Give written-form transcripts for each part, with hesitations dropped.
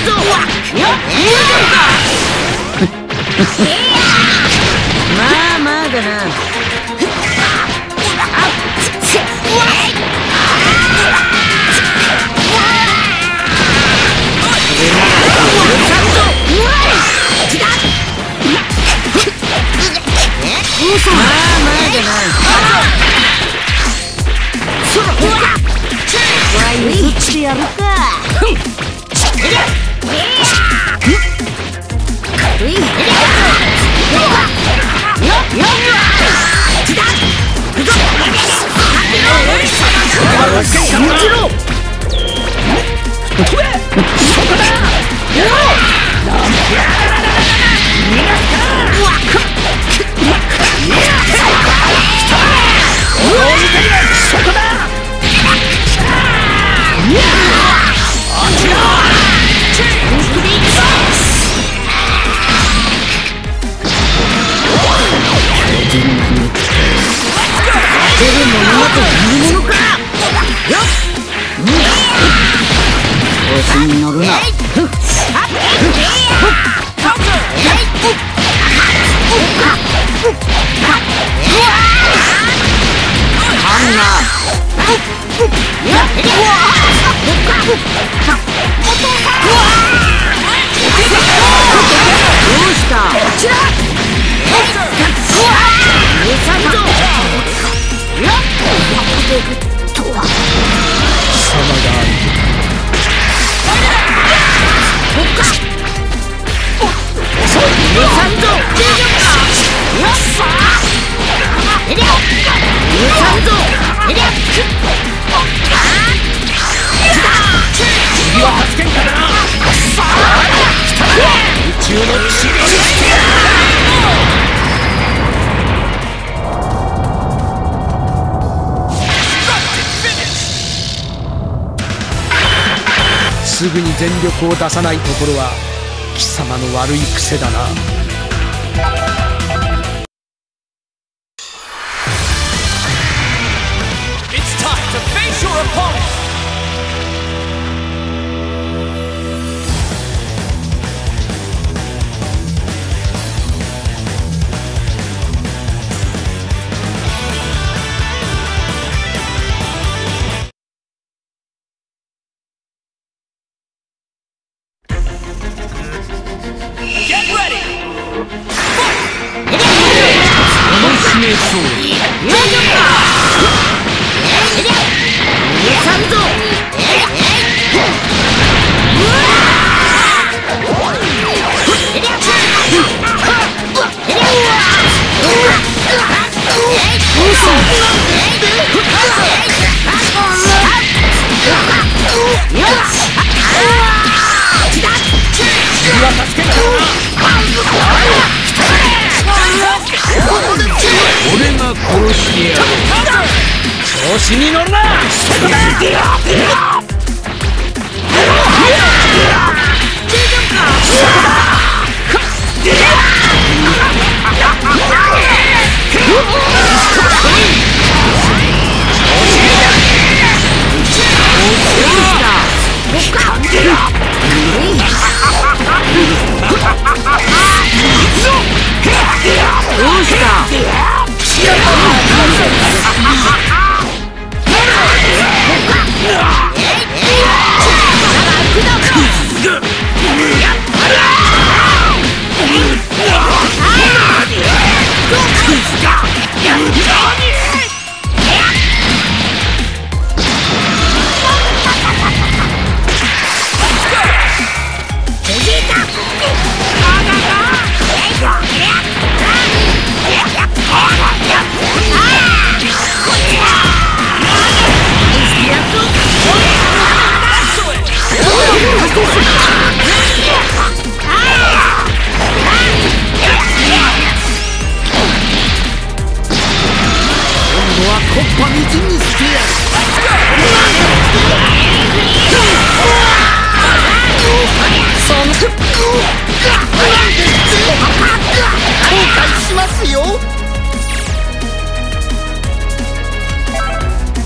ぞ。まあまあだな。まあまあだな。わい譲ってやるか。に乗るな。 すぐに全力を出さないところは貴様の悪い癖だな。俺が殺してやる。調子に乗るな。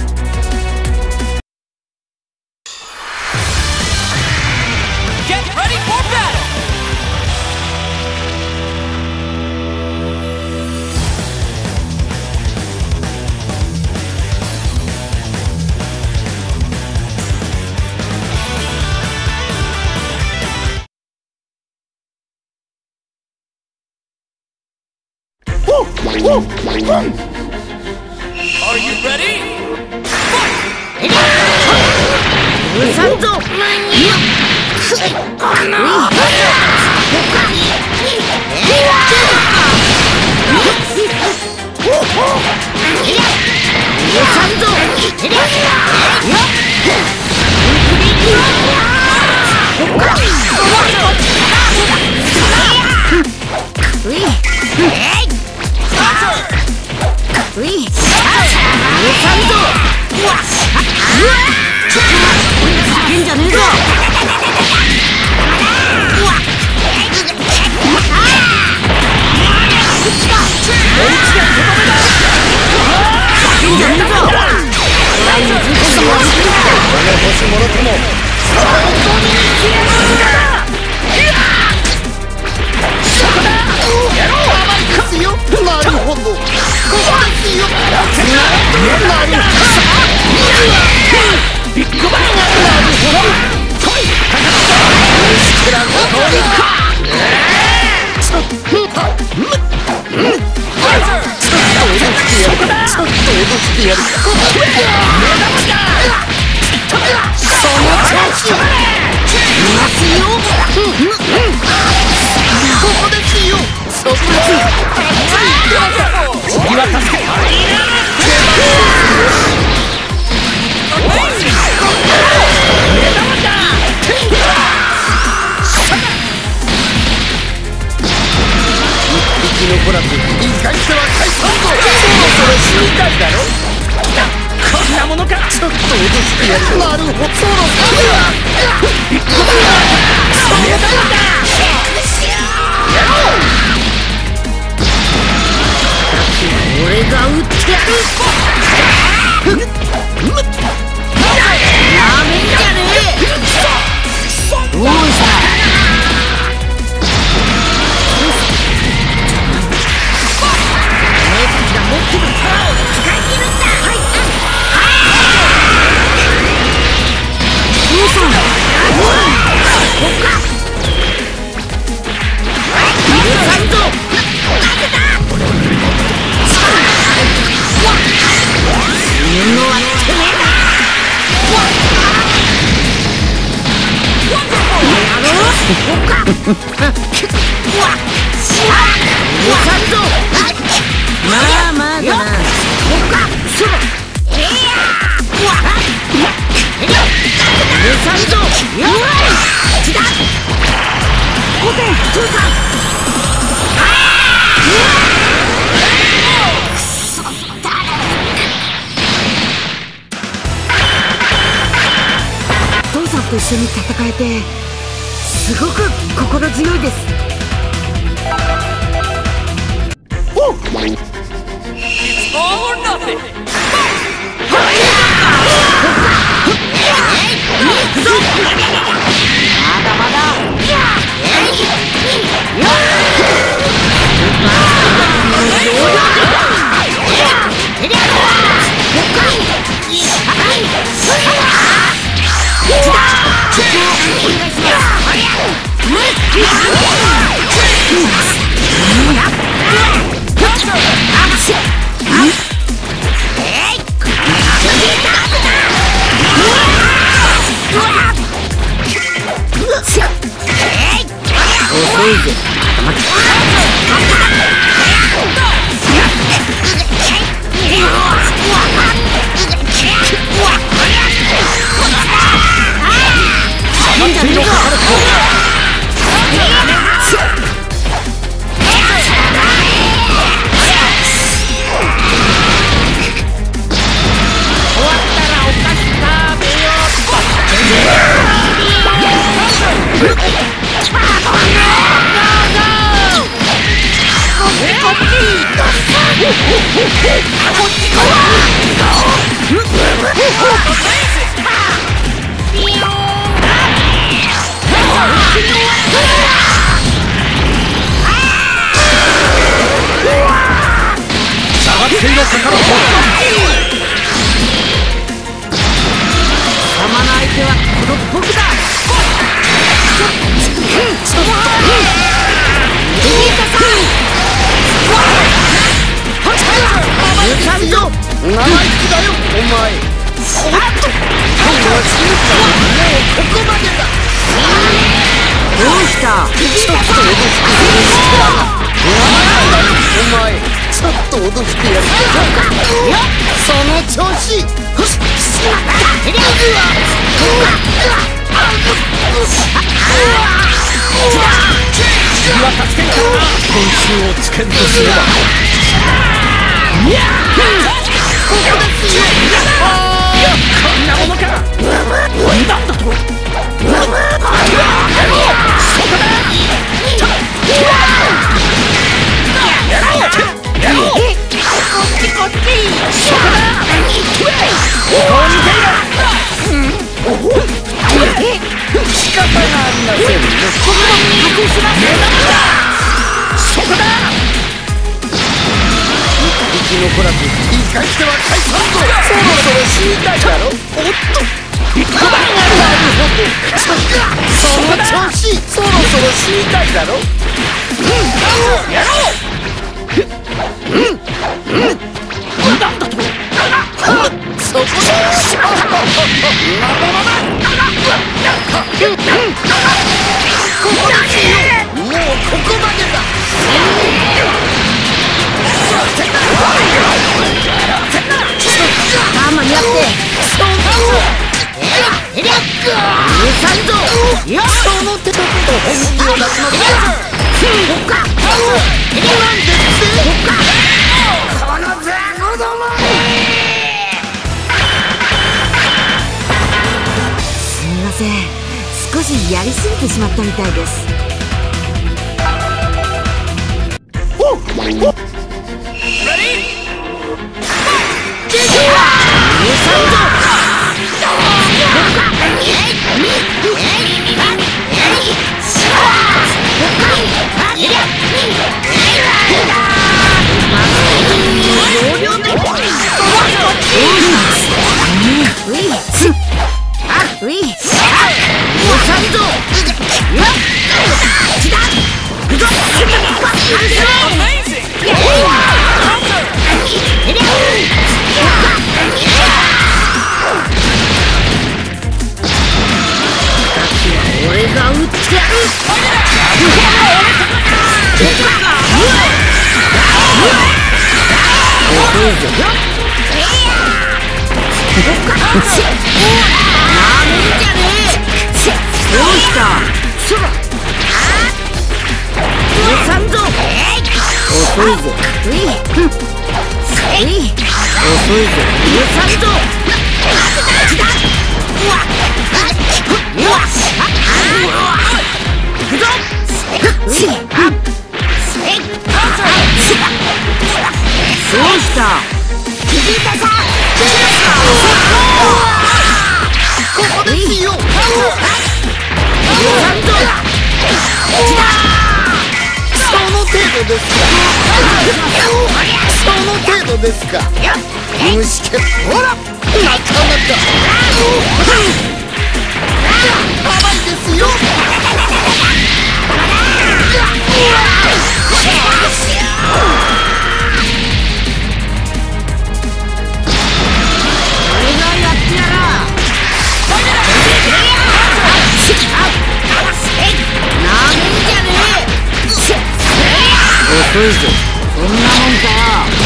Get ready! Are you ready? 許さんぞ。と一緒に戦えてすごく心強いです。 It's all or nothing. まだまだ。遅いぜ。 お前ちょっと脅してやるその調子今助けんからな。今週をつけんとすればこんなものか。なんだと。 仕方がありませんね。 そこだ。 生き残らず言い返しては解散ぞ。そろそろ死にたいだろ。おっとその調子。そろそろ死にたいだろ。 やろう。なんだと。 そこだ。もうここまでだ。 あんまにあってその手と本気を出します。この雑魚ども。 すみません、少しやりすぎてしまったみたいです。 ですか。虫けほらなかなか甘いですよ。 俺がやってやらなめんじゃねえ。 遅いぞ。 そんなもんかよ。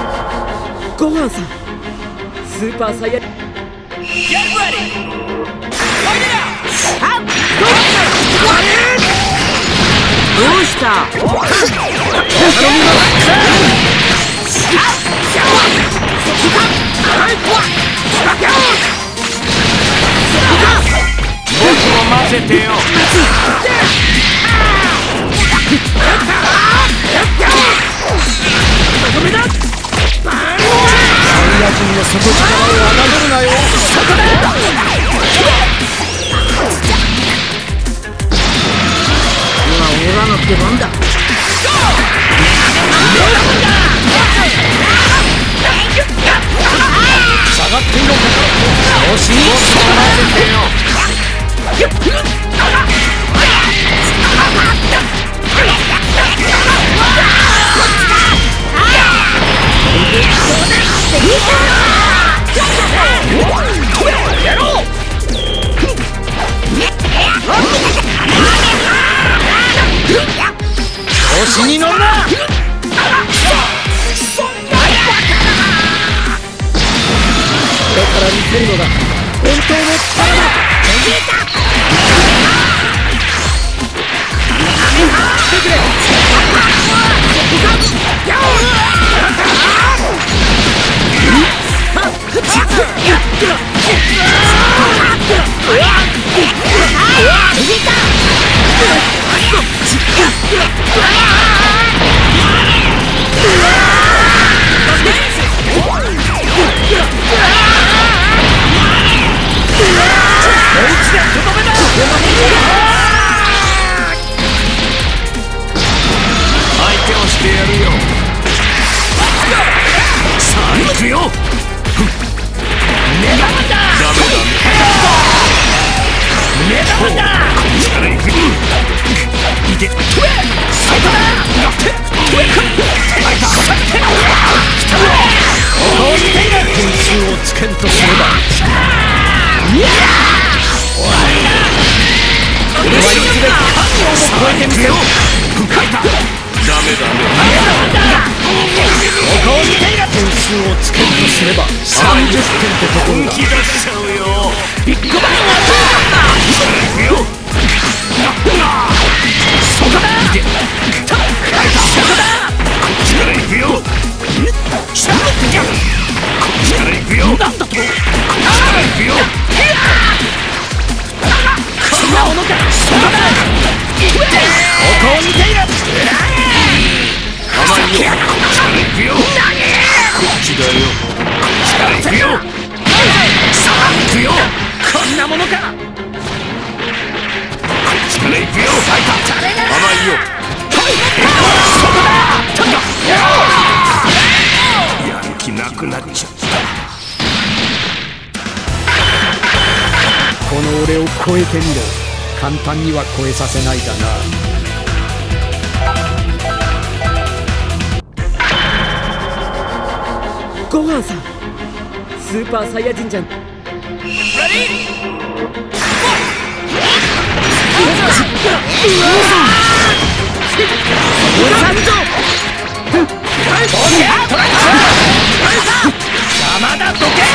ごはんさん、スーパーサイヤ。Get ready! うした？ 僕も混ぜてよ。 サイヤ人の底力を侮るなよ。 今オラの出番だ。 下がっていろ。 調子に僕も混ぜてよ。調子に乗るな。 これから見せるのが本当の力だ。 相手をしてやるよ。さあ行くよ。ダメだ。 点数をつけんとすれば俺はいずれ神をも超えてみせよ。お顔に点数をつけんとすれば30点ってところだ。 本気出しちゃうよ。 ビッグバンはそこだ。なんだと。こんなものか。お顔に手が甘いよ。こっちだよ。力いくよ。さあ行くよ。 こんなものか。 力いくよ。甘いよ。やる気なくなっちゃった。 この俺を超えてみろ。簡単には超えさせないだな。 ごはんさん、スーパーサイヤ人じゃん。 邪魔だどけ。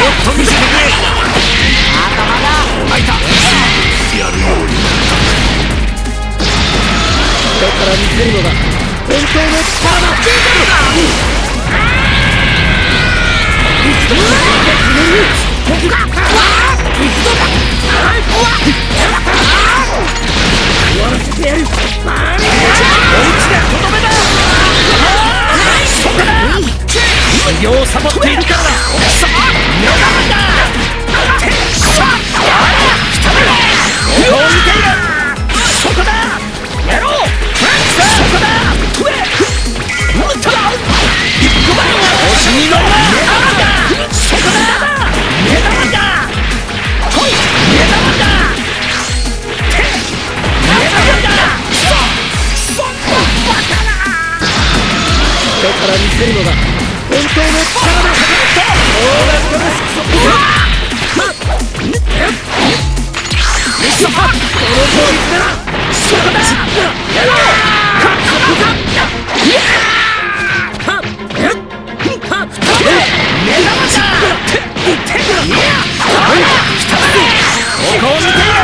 と見せてくれ。開いた。やるようになった。 だから見せるのが本当の力だ。終わらせてやる。おうちでとどめだ。そこだ。修行をサボっているからだ。さあやだんだ。さあ来たね。ここを見ている。そこだ。やろう。そこだ。食え。うっと。星に乗るな。そこだ。目玉だ。来い。目玉だ。だから見せるのが本当の力だ。そうだったです。そこだ。そこだ。やろう。目玉だ。ここを見ている。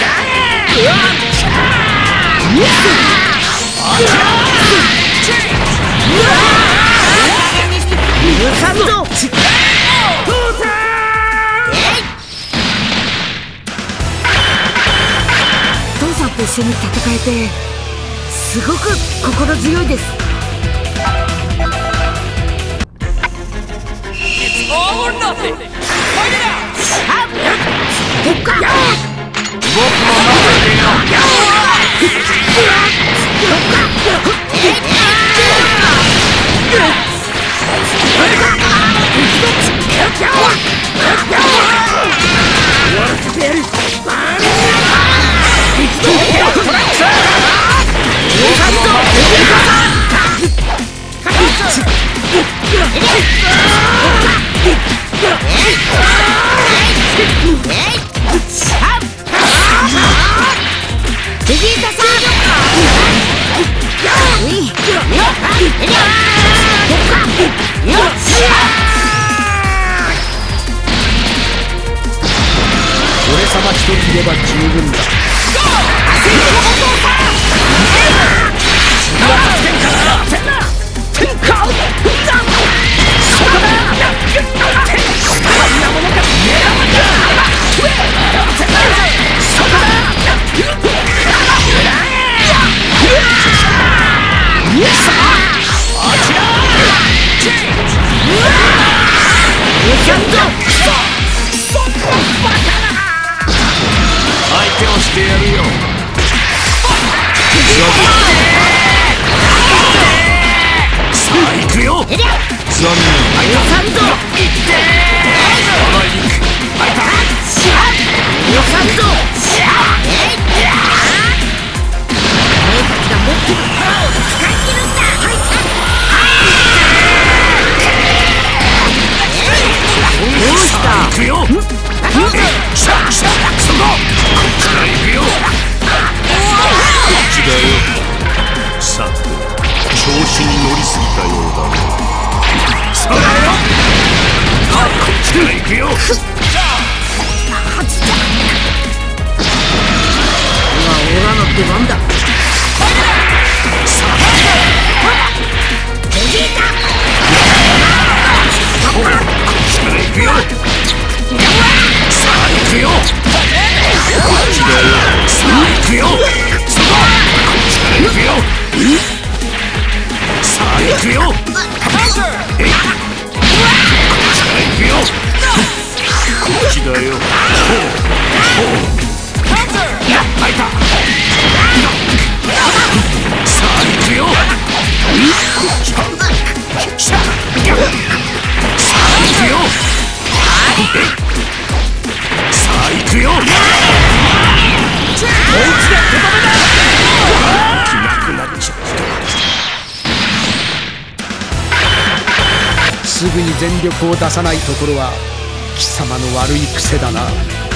父さんと一緒に戦えてすごく心強いです。 俺様一人いれば十分だ。 相手をしてやるよ。さあ行くよ。残念。開いた。行くよ。こっちだよ。さて調子に乗りすぎたようだね。さあこっちから行くよ。 今オラの出番だ。 行くよ。さあ行くよ。こっちだよ。さあ行くよ。そこ。こっちから行くよ。さあ行くよ。えい。こっちから行くよ。こっちだよ。開いた。さあ行くよ。こっち。さあ行くよ。さあ行くよ。おうちでとどめだ。気なくなっちゃった。 すぐに全力を出さないところは貴様の悪い癖だな。